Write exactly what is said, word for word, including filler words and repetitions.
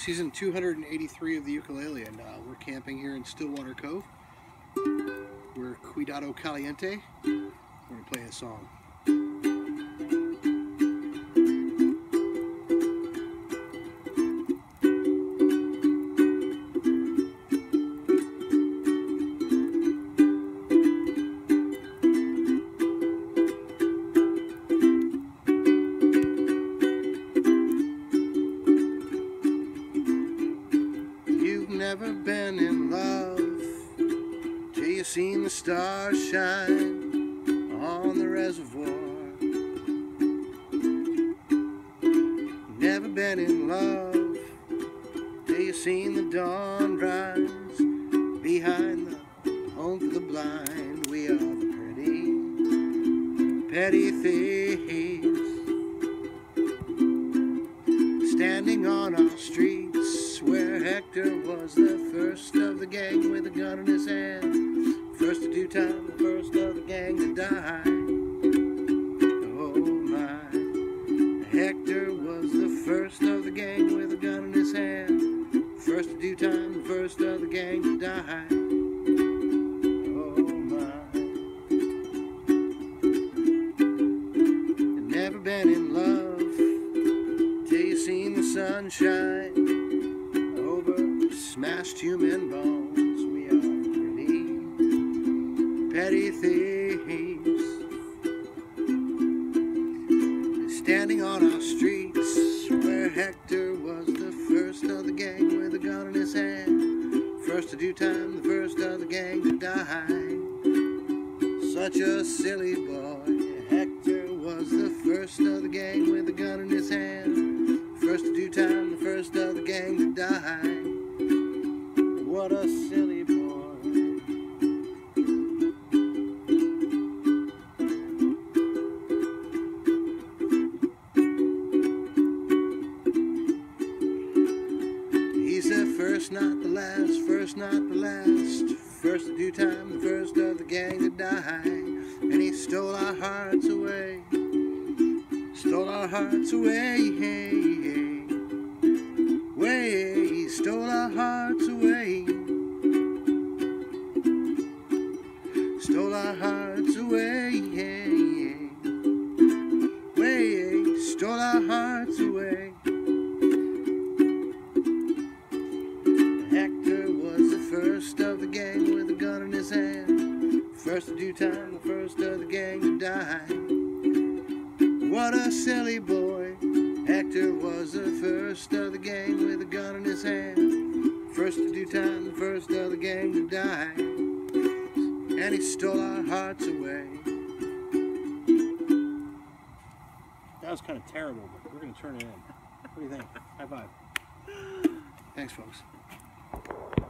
season two hundred eighty-three of the ukulele, and uh, we're camping here in Stillwater Cove. We're Cuidado Caliente. We're going to play a song. Never been in love till you seen the stars shine on the reservoir. Never been in love till you seen the dawn rise behind the home for the blind. We are the pretty, petty thieves standing on our streets, where Hector was the first of the gang with a gun in his hand, first to do time, the first of the gang to die. Oh my, Hector was the first of the gang with a gun in his hand, first to do time, the first of the gang to die. Oh my, I've never been in love till you seen the sunshine smashed human bones. We are pretty, petty thieves standing on our streets, where Hector was the first of the gang with a gun in his hand, first to do time, the first of the gang to die. Such a silly boy. Hector was the first of the gang with a gun in his hand, first to do time, the first of the gang to die. What a silly boy. He's the first, not the last, first, not the last, first to do time, the first of the gang to die. And he stole our hearts away, stole our hearts away, hey, hey. Way, he stole our hearts away, stole our hearts away, yeah, yeah. Way, stole our hearts away. Hector was the first of the gang with a gun in his hand, first to do time, the first of the gang to die. What a silly boy. Hector was the first of the gang with a gun in his hand, first to do time, the first of the gang to die. And he stole our hearts away. That was kind of terrible, but we're going to turn it in. What do you think? High five. Thanks, folks.